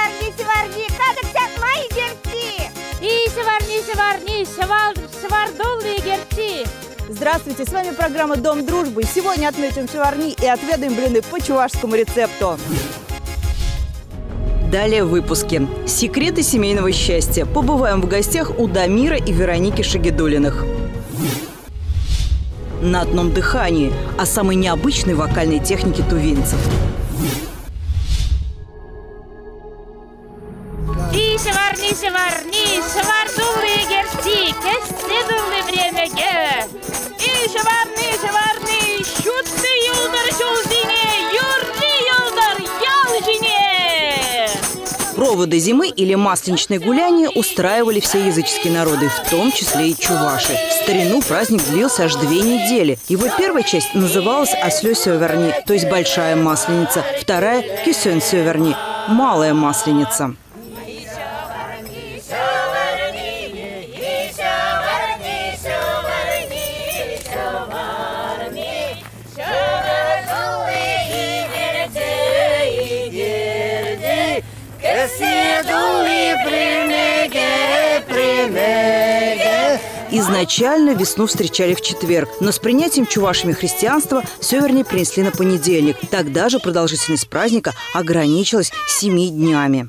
Севарни, кадыксят мои герти. И Севарни, Севардулы герти. Здравствуйте, с вами программа «Дом дружбы». Сегодня отметим Шеварни и отведаем блины по чувашскому рецепту. Далее в выпуске. Секреты семейного счастья. Побываем в гостях у Дамира и Вероники Шагидулиных. На одном дыхании о самой необычной вокальной технике тувинцев. И Севарни, Севардулы герти, кестедулы времяге. И Севарни, щутты юлдар шулдине, юрли юлдар ялжине. Проводы зимы или масленичные гуляния устраивали все языческие народы, в том числе и чуваши. В старину праздник длился аж 2 недели. Его первая часть называлась Аслё Сёверни, то есть большая масленица, вторая – Кюсён Сёверни, малая масленица. Изначально весну встречали в четверг, но с принятием чувашами христианства Сёверни принесли на понедельник. Тогда же продолжительность праздника ограничилась 7 днями.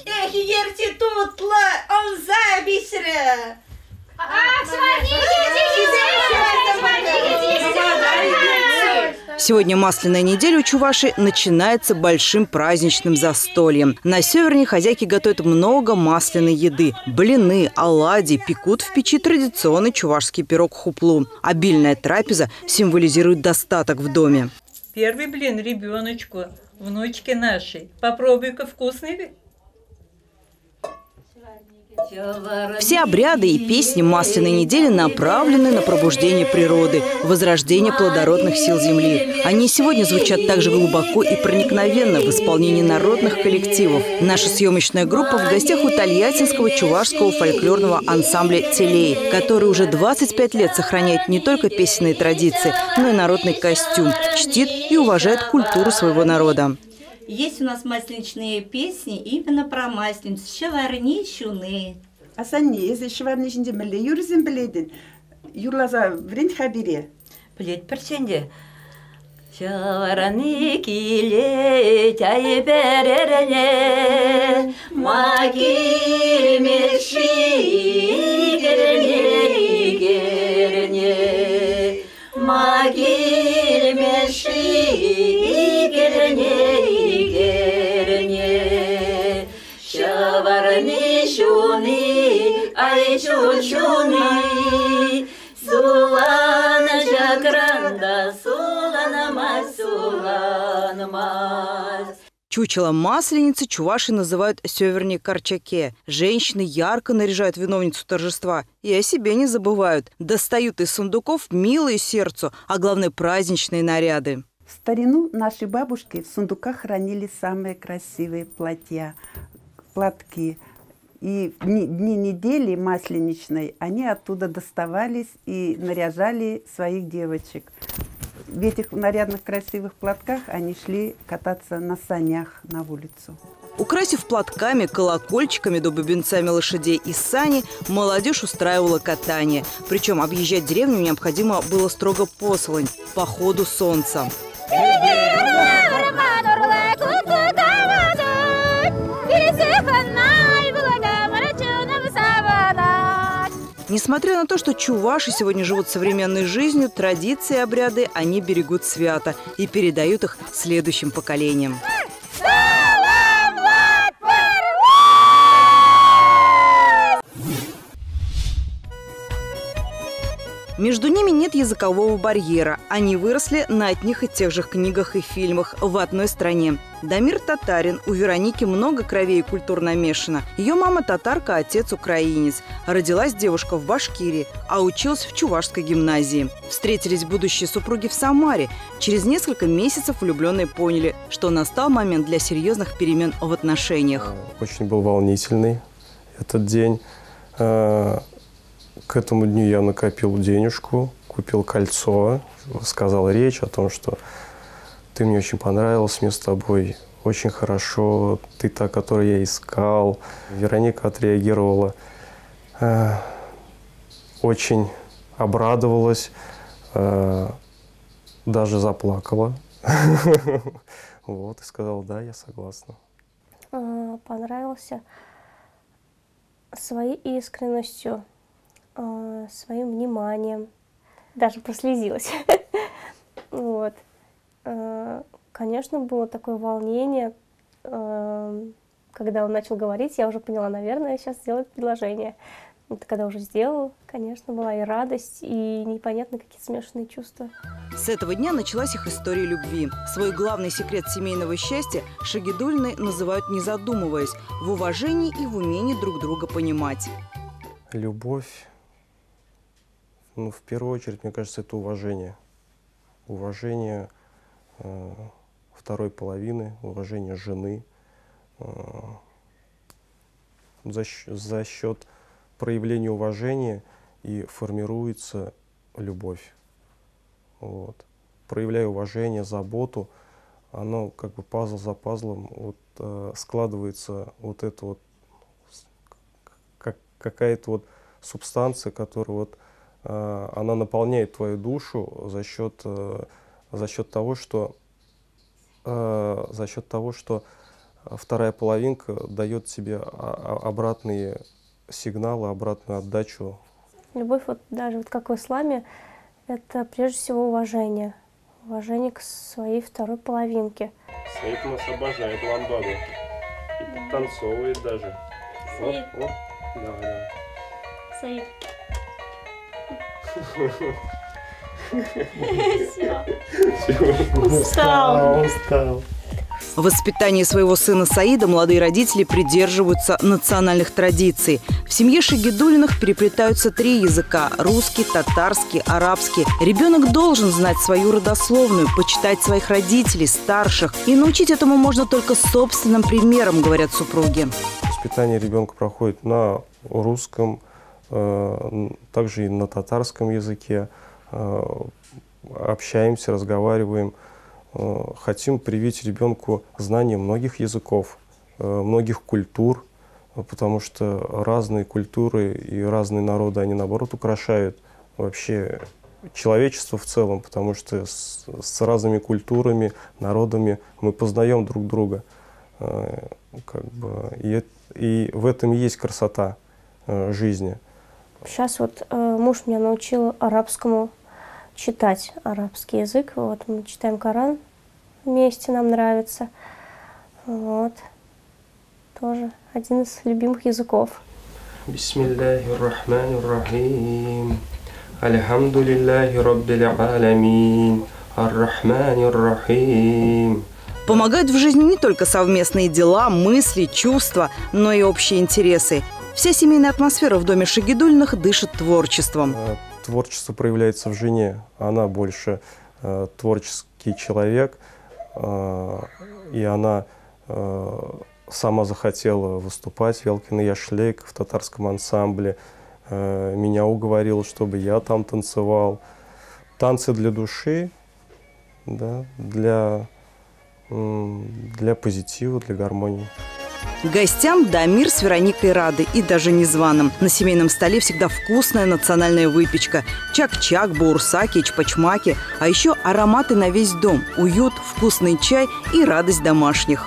Сегодня масляная неделя у чувашей начинается большим праздничным застольем. На Сёверни хозяйки готовят много масляной еды. Блины, оладьи, пекут в печи традиционный чувашский пирог хуплу. Обильная трапеза символизирует достаток в доме. Первый блин ребеночку, внучке нашей. Попробуй-ка, вкусный ли? Все обряды и песни масляной недели направлены на пробуждение природы, возрождение плодородных сил земли. Они сегодня звучат также глубоко и проникновенно в исполнении народных коллективов. Наша съемочная группа в гостях у тольяттинского чувашского фольклорного ансамбля «Телей», который уже 25 лет сохраняет не только песенные традиции, но и народный костюм, чтит и уважает культуру своего народа. Есть у нас масленичные песни именно про масленицу. Шеварни, шуны. Асанни, если шеварни şimdi милли юрзин биледин, юрлаза врень хабире. Билет персенде. Шеварни киле чай беререне, маги меши герне герне, маги меши герне. Шеварни шуни, ай шуни, сулана жакранда, сулана мать, сулана мать. Чучело масленицы чуваши называют Сёверни Карчаке. Женщины ярко наряжают виновницу торжества и о себе не забывают. Достают из сундуков милые сердцу, а главное праздничные наряды. В старину наши бабушки в сундуках хранили самые красивые платья, платки. И в дни недели масленичной они оттуда доставались и наряжали своих девочек. В этих нарядных красивых платках они шли кататься на санях на улицу. Украсив платками, колокольчиками да бубенцами лошадей и сани, молодежь устраивала катание. Причем объезжать деревню необходимо было строго послань по ходу солнца. Несмотря на то, что чуваши сегодня живут современной жизнью, традиции и обряды они берегут свято и передают их следующим поколениям. Между ними нет языкового барьера. Они выросли на одних и тех же книгах и фильмах в одной стране. Дамир татарин, у Вероники много кровей и культур намешано. Ее мама татарка, отец украинец. Родилась девушка в Башкирии, а училась в чувашской гимназии. Встретились будущие супруги в Самаре. Через несколько месяцев влюбленные поняли, что настал момент для серьезных перемен в отношениях. Очень был волнительный этот день. К этому дню я накопил денежку, купил кольцо, сказал речь о том, что ты мне очень понравилась, мне с тобой очень хорошо, ты та, которую я искал. Вероника отреагировала, очень обрадовалась, даже заплакала. Вот, и сказала, да, я согласна. Понравился своей искренностью, своим вниманием. Даже прослезилась. Вот. Конечно, было такое волнение, когда он начал говорить, я уже поняла, наверное, сейчас сделает предложение. Вот когда уже сделал, конечно, была и радость, и непонятно какие смешанные чувства. С этого дня началась их история любви. Свой главный секрет семейного счастья Шагидуллины называют, не задумываясь, в уважении и в умении друг друга понимать. Любовь, ну, в первую очередь, мне кажется, это уважение. Уважение второй половины, уважение жены. За счет проявления уважения и формируется любовь. Вот. Проявляя уважение, заботу, оно как бы пазл за пазлом вот, складывается вот это вот, какая-то вот субстанция, которая вот, она наполняет твою душу за счет того, что вторая половинка дает тебе обратные сигналы, обратную отдачу. Любовь, вот даже вот как в исламе, это прежде всего уважение. Уважение к своей второй половинке. Саид нас обожает ламбаду. И подтанцовывает даже. Саид. О, да. Саид. Устал. В воспитании своего сына Саида молодые родители придерживаются национальных традиций. В семье Шагидуллиных переплетаются 3 языка – русский, татарский, арабский. Ребенок должен знать свою родословную, почитать своих родителей, старших. И научить этому можно только собственным примером, говорят супруги. Воспитание ребенка проходит на русском, также и на татарском языке. Общаемся, разговариваем. Хотим привить ребенку знание многих языков, многих культур, потому что разные культуры и разные народы, они наоборот украшают вообще человечество в целом, потому что с разными культурами, народами мы познаем друг друга. Как бы, и в этом и есть красота жизни. Сейчас вот муж меня научил арабскому читать арабский язык. Вот мы читаем Коран вместе, нам нравится. Вот. Тоже один из любимых языков. Бисмиллахир-рахманир-рахим. Альхамдулиллахи раббил аламин. Ар-рахманир-рахим. Помогают в жизни не только совместные дела, мысли, чувства, но и общие интересы. Вся семейная атмосфера в доме Шагидуллиных дышит творчеством. Творчество проявляется в жене. Она больше творческий человек, и она сама захотела выступать в Ялкин Яшлейк в татарском ансамбле. Меня уговорила, чтобы я там танцевал. Танцы для души, да, для позитива, для гармонии. Гостям Дамир с Вероникой рады, и даже незваным. На семейном столе всегда вкусная национальная выпечка. Чак-чак, баурсаки, чпачмаки. А еще ароматы на весь дом. Уют, вкусный чай и радость домашних.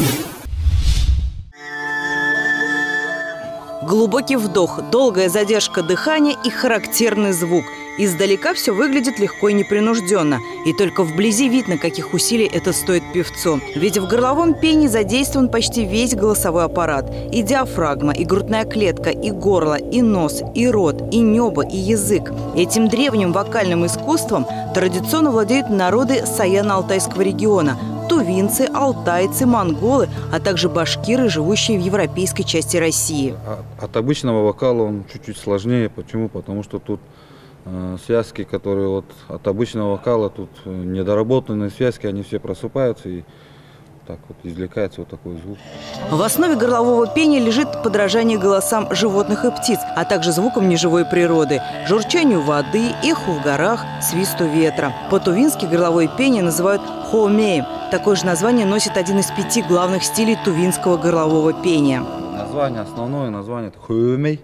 Глубокий вдох, долгая задержка дыхания и характерный звук. Издалека все выглядит легко и непринужденно. И только вблизи видно, каких усилий это стоит певцу. Ведь в горловом пении задействован почти весь голосовой аппарат. И диафрагма, и грудная клетка, и горло, и нос, и рот, и небо, и язык. Этим древним вокальным искусством традиционно владеют народы Саяно-Алтайского региона – тувинцы, алтайцы, монголы, а также башкиры, живущие в европейской части России. От обычного вокала он чуть-чуть сложнее. Почему? Потому что тут связки, которые вот от обычного вокала, тут недоработанные связки, они все просыпаются, и так вот извлекается вот такой звук. В основе горлового пения лежит подражание голосам животных и птиц, а также звукам неживой природы – журчанию воды, эху в горах, свисту ветра. По-тувински горловое пение называют хоумеем. Такое же название носит один из 5 главных стилей тувинского горлового пения. Название, основное название – это хоумей.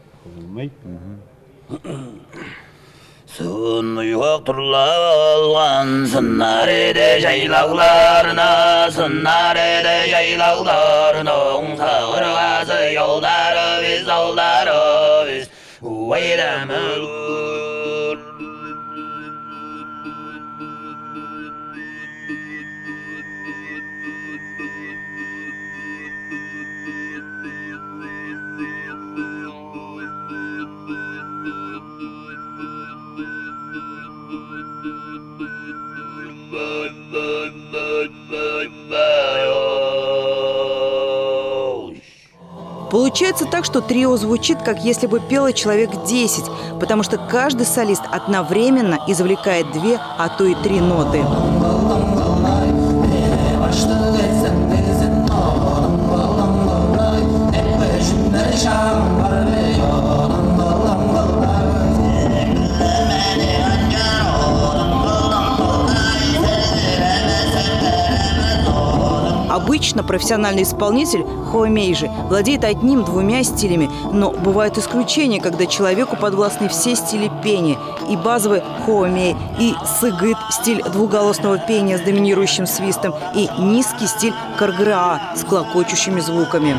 Получается так, что трио звучит, как если бы пело человек 10, потому что каждый солист одновременно извлекает 2, а то и 3 ноты. Обычно профессиональный исполнитель хоумейжи владеет 1-2 стилями, но бывают исключения, когда человеку подвластны все стили пения. И базовый хоумей, и сыгыт – стиль двуголосного пения с доминирующим свистом, и низкий стиль карграа с клокочущими звуками.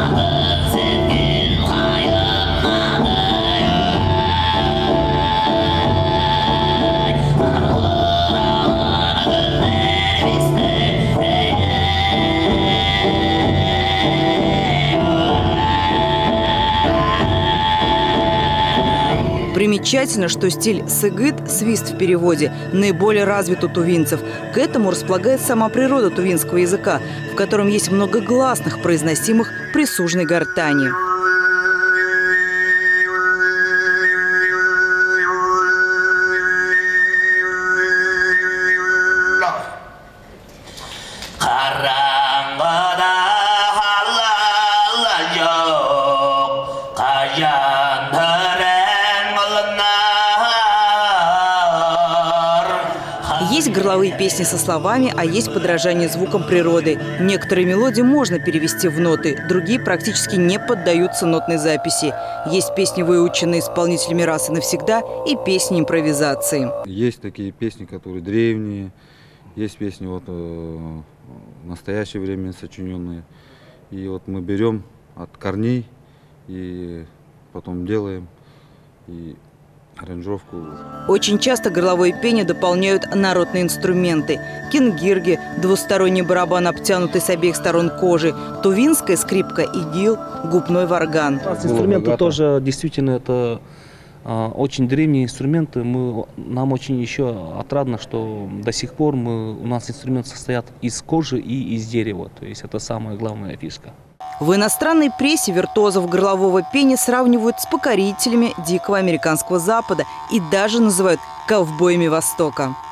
Примечательно, что стиль сыгыт, свист в переводе, наиболее развит у тувинцев. К этому располагает сама природа тувинского языка, в котором есть много гласных, произносимых при сужной гортани. Есть горловые песни со словами, а есть подражание звукам природы. Некоторые мелодии можно перевести в ноты, другие практически не поддаются нотной записи. Есть песни, выученные исполнителями раз и навсегда, и песни импровизации. Есть такие песни, которые древние, есть песни вот в настоящее время сочиненные. И вот мы берем от корней и потом делаем и аранжировку. Очень часто горловое пение дополняют народные инструменты. Кингирги, двусторонний барабан, обтянутый с обеих сторон кожи, тувинская скрипка, игил, губной варган. Инструменты тоже действительно это очень древние инструменты. Нам очень еще отрадно, что до сих пор у нас инструменты состоят из кожи и из дерева. То есть это самая главная фишка. В иностранной прессе виртуозов горлового пения сравнивают с покорителями дикого американского Запада и даже называют ковбоями Востока.